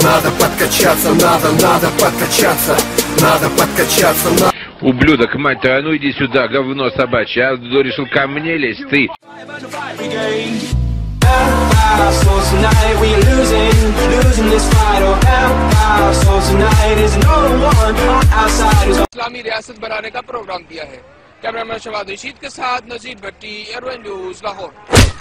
Надо подкачаться, надо подкачаться. Надо подкачаться, надо. Ублюдок, мать твою, а ну иди сюда, говно собачье. А решил ко мне лезть, ты. इस्लामी रियासत बनाने का प्रोग्राम दिया है। कैमरामैन शवाद रशीद के साथ Nazir Bhatti, air one news, Lahore.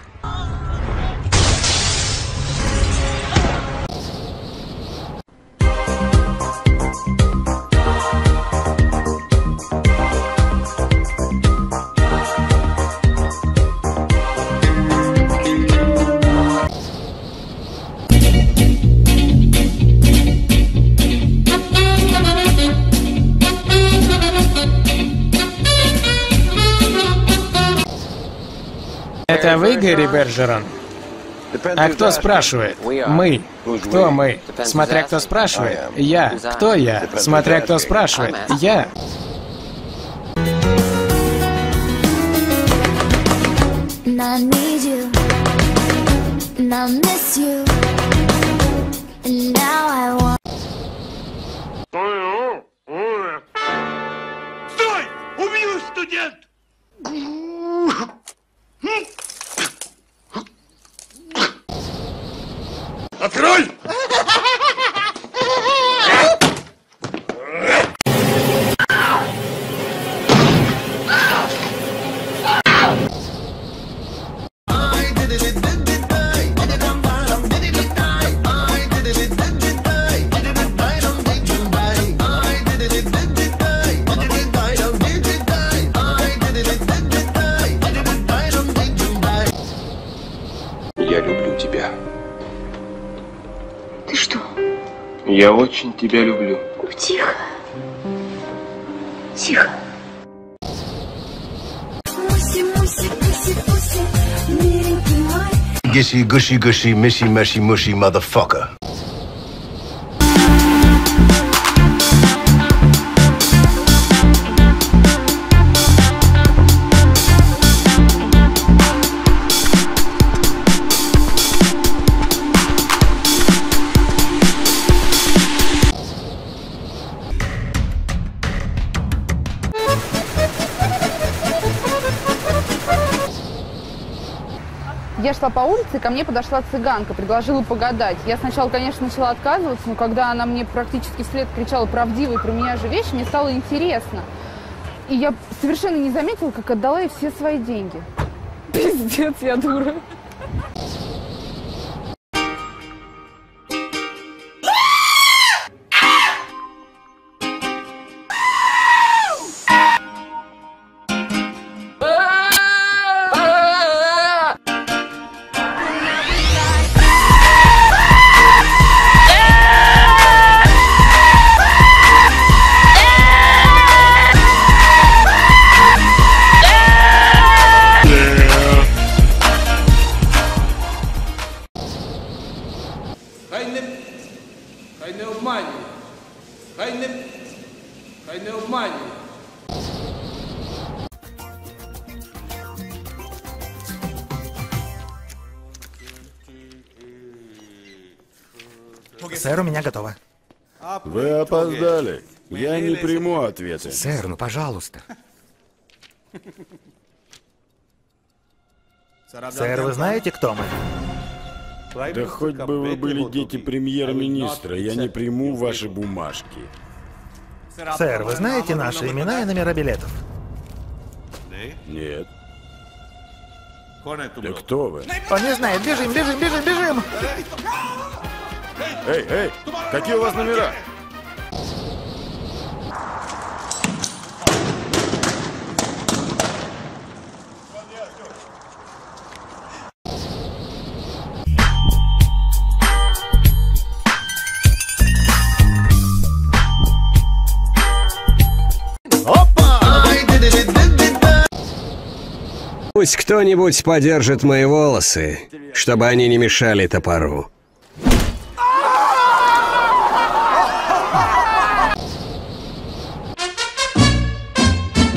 Это вы, Гэри Бержерон? А кто спрашивает? Мы. Кто мы? Смотря кто спрашивает. Я. Кто я? Смотря кто спрашивает. Я. Стой! Убью, студент! Открой! Я люблю тебя. Ты что? Я очень тебя люблю. Тихо. Тихо. Gushy, gushy, gushy, mishy, meshy, mushy, motherfucker. Я шла по улице, и ко мне подошла цыганка, предложила погадать. Я сначала, конечно, начала отказываться, но когда она мне практически вслед кричала правдивые про меня же вещи, мне стало интересно. И я совершенно не заметила, как отдала ей все свои деньги. Пиздец, я дура. Хай не обманює. Хай не обманює. Сэр, у меня готово. Вы опоздали. Я не приму ответа. Сэр, ну пожалуйста. Сэр, вы знаете, кто мы? Да хоть бы вы были дети премьер-министра, я не приму ваши бумажки. Сэр, вы знаете наши имена и номера билетов? Нет. Да кто вы? Он не знает. Бежим, бежим, бежим, бежим! Эй, эй, какие у вас номера? Пусть кто-нибудь подержит мои волосы, чтобы они не мешали топору.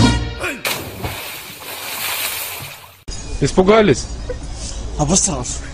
Испугались? Обосрался.